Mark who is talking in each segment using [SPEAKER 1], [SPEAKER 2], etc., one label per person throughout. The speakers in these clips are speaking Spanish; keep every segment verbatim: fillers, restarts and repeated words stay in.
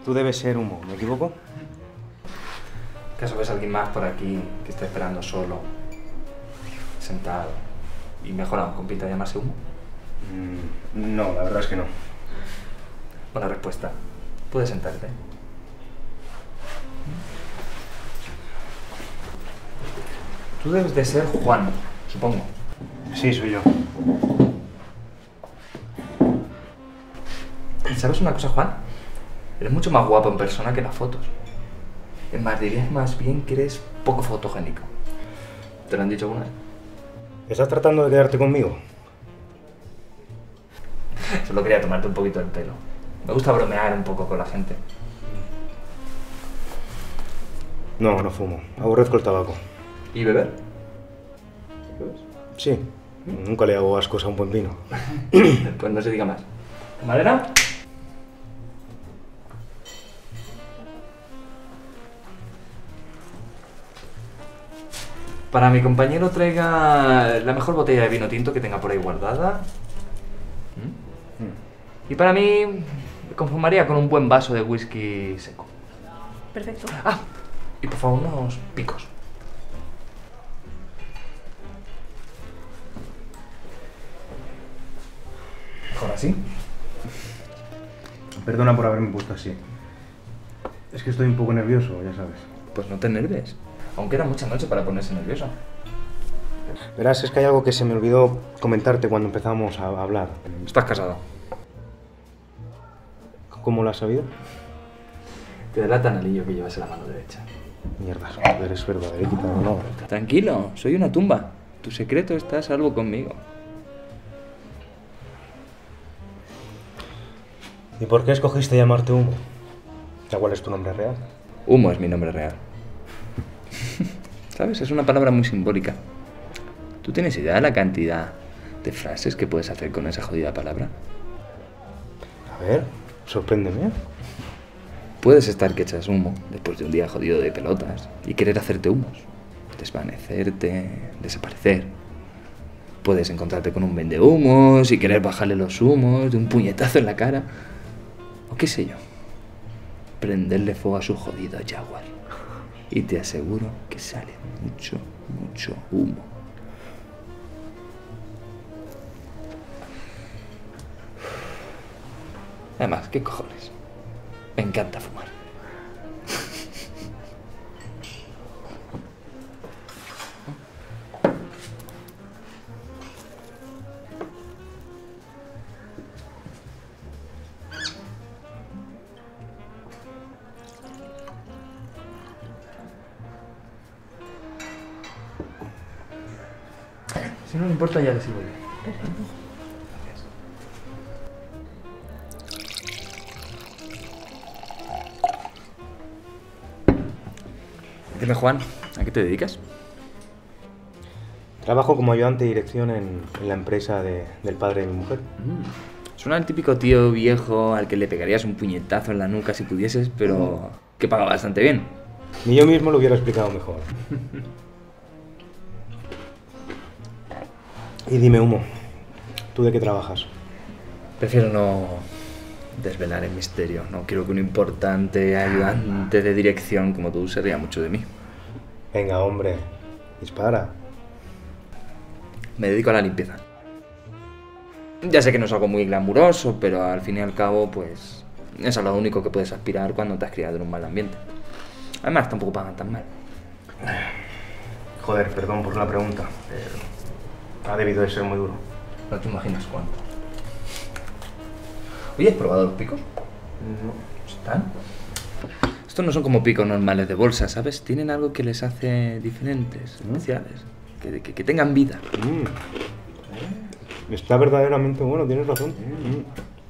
[SPEAKER 1] Tú debes ser Humo, ¿me equivoco?
[SPEAKER 2] ¿Acaso ves a alguien más por aquí que esté esperando solo, sentado, y mejor aún, con pinta de llamarse Humo?
[SPEAKER 1] Mm, no, la verdad es que no.
[SPEAKER 2] Buena respuesta. Puedes sentarte. Tú debes de ser Juan, supongo.
[SPEAKER 1] Sí, soy yo.
[SPEAKER 2] ¿Sabes una cosa, Juan? Eres mucho más guapo en persona que en las fotos. Es más, dirías más bien que eres poco fotogénico. ¿Te lo han dicho alguna vez?
[SPEAKER 1] ¿Estás tratando de quedarte conmigo?
[SPEAKER 2] Solo quería tomarte un poquito el pelo. Me gusta bromear un poco con la gente.
[SPEAKER 1] No, no fumo. Aborrezco el tabaco.
[SPEAKER 2] ¿Y beber?
[SPEAKER 1] ¿Bebes? Sí. Nunca le hago ascos a un buen vino.
[SPEAKER 2] Pues no se diga más. ¿Camarera? Para mi compañero traiga la mejor botella de vino tinto que tenga por ahí guardada. ¿Mm? Y para mí me conformaría con un buen vaso de whisky seco.
[SPEAKER 3] Perfecto.
[SPEAKER 2] Ah, y por favor unos picos. ¿Mejor así?
[SPEAKER 1] Perdona por haberme puesto así. Es que estoy un poco nervioso, ya sabes.
[SPEAKER 2] Pues no te enerves. Aunque era mucha noche para ponerse nervioso.
[SPEAKER 1] Verás, es que hay algo que se me olvidó comentarte cuando empezamos a hablar.
[SPEAKER 2] Estás casado.
[SPEAKER 1] ¿Cómo lo has sabido?
[SPEAKER 2] Te delata el anillo que llevas en la mano derecha.
[SPEAKER 1] Mierda, joder, es verdad, he quitado no.
[SPEAKER 2] Tranquilo, soy una tumba. Tu secreto está a salvo conmigo.
[SPEAKER 1] ¿Y por qué escogiste llamarte Humo? ¿Cuál es tu nombre real?
[SPEAKER 2] Humo es mi nombre real. ¿Sabes? Es una palabra muy simbólica. ¿Tú tienes idea de la cantidad de frases que puedes hacer con esa jodida palabra?
[SPEAKER 1] A ver, sorpréndeme.
[SPEAKER 2] Puedes estar que echas humo después de un día jodido de pelotas y querer hacerte humos. Desvanecerte, desaparecer. Puedes encontrarte con un vendehumos y querer bajarle los humos de un puñetazo en la cara. O qué sé yo. Prenderle fuego a su jodido Jaguar. Y te aseguro que sale mucho, mucho humo. Además, ¿qué cojones? Me encanta fumar. Si no le importa, ya le sigo yo.
[SPEAKER 3] Perfecto.
[SPEAKER 2] Dime, Juan, ¿a qué te dedicas?
[SPEAKER 1] Trabajo como ayudante de dirección en, en la empresa de, del padre de mi mujer.
[SPEAKER 2] Mm. Suena el típico tío viejo al que le pegarías un puñetazo en la nuca si pudieses, pero que paga bastante bien.
[SPEAKER 1] Ni yo mismo lo hubiera explicado mejor. Y dime, Humo, ¿tú de qué trabajas?
[SPEAKER 2] Prefiero no desvelar el misterio. No quiero que un importante ayudante de dirección como tú se ría mucho de mí.
[SPEAKER 1] Venga, hombre, dispara.
[SPEAKER 2] Me dedico a la limpieza. Ya sé que no es algo muy glamuroso, pero al fin y al cabo, pues es a lo único que puedes aspirar cuando te has criado en un mal ambiente. Además, tampoco pagan tan mal.
[SPEAKER 1] Joder, perdón por la pregunta, pero ha debido de ser muy duro.
[SPEAKER 2] No te imaginas cuánto. Oye, ¿has probado los picos?
[SPEAKER 1] No.
[SPEAKER 2] ¿Están? Estos no son como picos normales de bolsa, ¿sabes? Tienen algo que les hace diferentes, especiales. Que, que, que tengan vida.
[SPEAKER 1] Mm. Está verdaderamente bueno, tienes razón. Mm.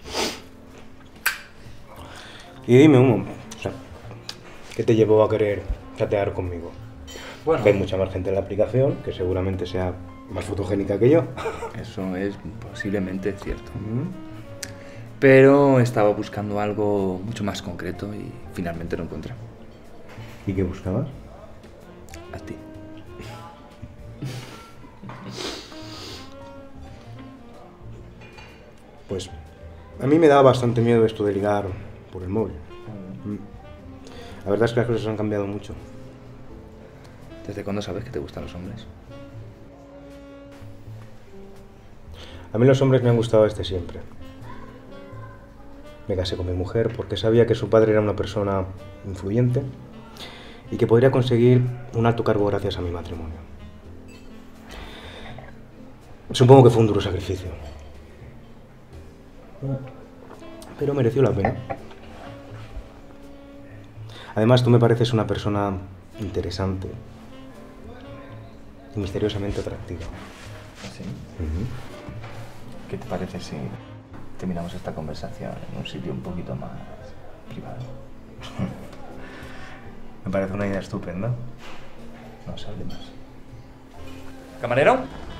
[SPEAKER 1] Y dime, Humo, o sea, ¿qué te llevó a querer chatear conmigo?
[SPEAKER 2] Bueno,
[SPEAKER 1] Que hay mucha más gente en la aplicación, que seguramente sea más fotogénica que yo.
[SPEAKER 2] eso es posiblemente cierto.
[SPEAKER 1] Mm.
[SPEAKER 2] Pero estaba buscando algo mucho más concreto y finalmente lo encontré.
[SPEAKER 1] ¿Y qué buscabas?
[SPEAKER 2] A ti.
[SPEAKER 1] Pues a mí me da bastante miedo esto de ligar por el móvil. La verdad es que las cosas han cambiado mucho.
[SPEAKER 2] ¿Desde cuándo sabes que te gustan los hombres?
[SPEAKER 1] A mí los hombres me han gustado desde siempre. Me casé con mi mujer porque sabía que su padre era una persona influyente y que podría conseguir un alto cargo gracias a mi matrimonio. Supongo que fue un duro sacrificio. Pero mereció la pena. Además, tú me pareces una persona interesante y misteriosamente atractiva.
[SPEAKER 2] ¿Sí?
[SPEAKER 1] Uh-huh.
[SPEAKER 2] ¿Qué te parece si terminamos esta conversación en un sitio un poquito más privado?
[SPEAKER 1] Me parece una idea estupenda.
[SPEAKER 2] No se hable más. ¿Camarero?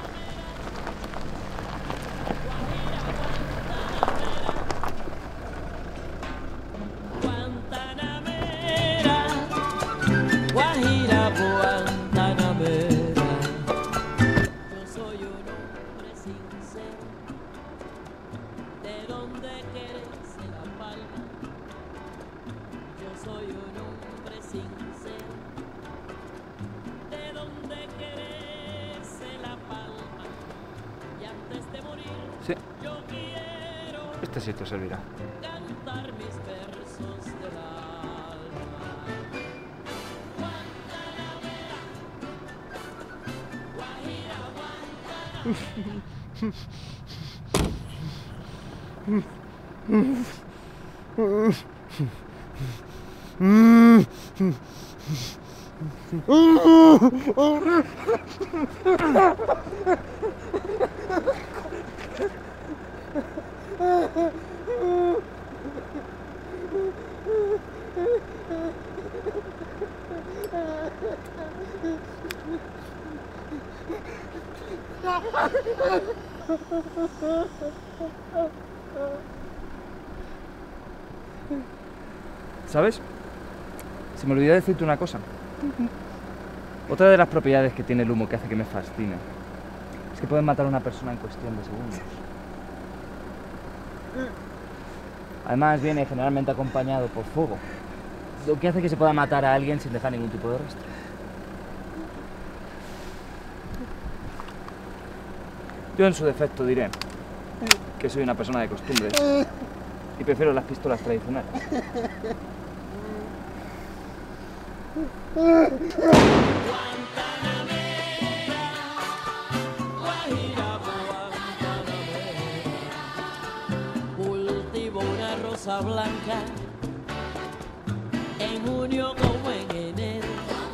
[SPEAKER 2] Sí. Este sí te servirá. ¿Sabes? Se me olvidó decirte una cosa. Otra de las propiedades que tiene el humo que hace que me fascine es que pueden matar a una persona en cuestión de segundos. Además viene generalmente acompañado por fuego, lo que hace que se pueda matar a alguien sin dejar ningún tipo de rastro. Yo en su defecto diré que soy una persona de costumbres y prefiero las pistolas tradicionales.
[SPEAKER 3] Cultivo una rosa blanca en junio como en enero.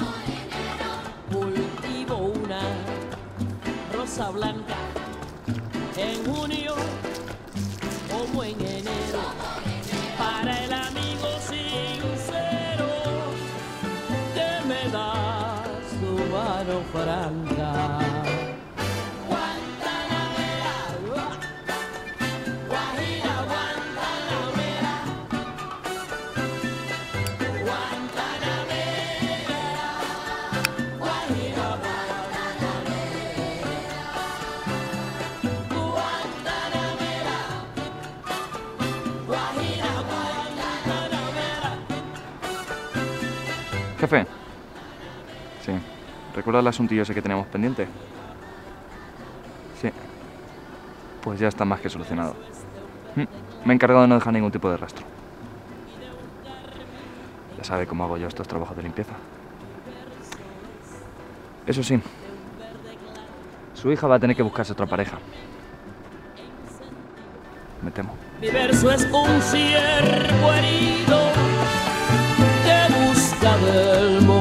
[SPEAKER 3] Cultivo una rosa blanca en junio como en enero. Para el amigo sincero que me da su mano franca.
[SPEAKER 2] Jefe. Sí. ¿Recuerdas el asuntillo ese que teníamos pendiente? Sí. Pues ya está más que solucionado. Me he encargado de no dejar ningún tipo de rastro. Ya sabe cómo hago yo estos trabajos de limpieza. Eso sí, su hija va a tener que buscarse otra pareja. Me temo.
[SPEAKER 3] Mi verso es un ciervo herido que busca del mundo.